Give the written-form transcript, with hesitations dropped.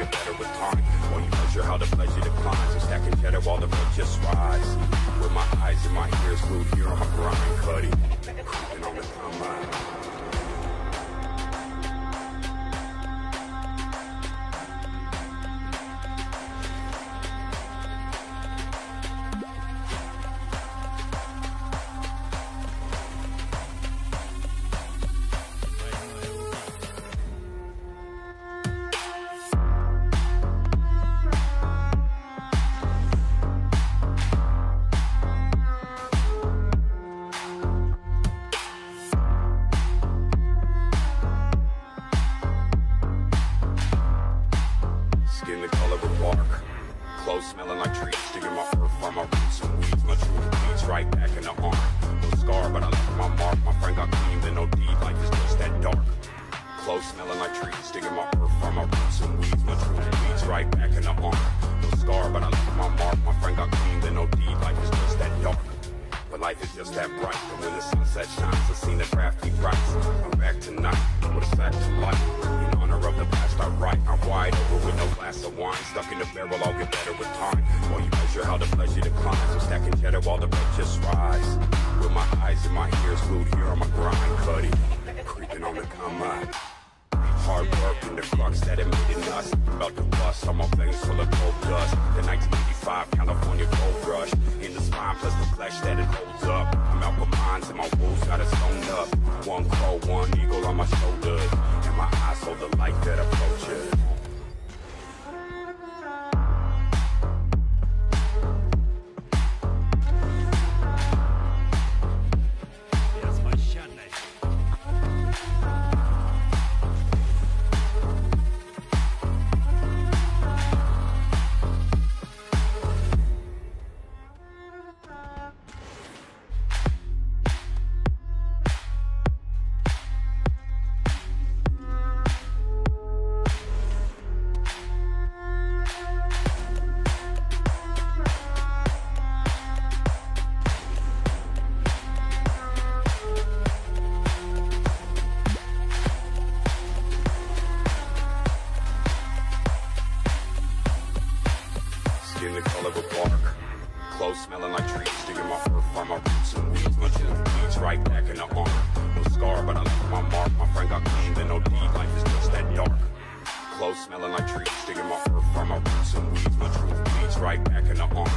get better with time. While you measure how the pleasure declines, I'm stacking cheddar while the rent just rise. With my eyes and my ears glued here on my grind, cutty, creeping on the combine. Skin the color of bark, clothes smelling like trees, digging my earth from my roots and weeds. My truth bleeds right back in the arm. No scar, but I left my mark. My friend got clean, then no deed. Life is just that dark. Clothes smelling like trees, digging my earth from my roots and weeds. My truth bleeds right back in the arm. No scar, but I left my mark. My friend got clean, then no deed. Life is just that dark. But life is just that bright. And when the sunset shines, I've seen the crafty rights. I'm back tonight with a sack to light. In honor of the past I write. I'm wide over with no glass of wine. Stuck in the barrel, I'll get better with time. While you measure how the pleasure declines, I'm stacking cheddar while the rent just rise. With my eyes and my ears glued here on my grind, cutty, creeping on the combine. Hard work in the crux that admitted us. About to bust, all my veins full of gold dust. The 1985 California gold rush. In the spine plus the flesh that it holds up. I'm out for mines and my wolves got it sewn up. One crow, one eagle on my shoulder. And my eyes hold the light that approaches. Skin the color of bark, clothes smelling like trees, digging my earth from my roots and weeds. My chin bleeds right back in the arm. No scar, but I left my mark. My friend got clean, then no deed. Life is just that dark. Clothes smelling like trees, digging my earth from my roots and weeds. My truth bleeds right back in the arm.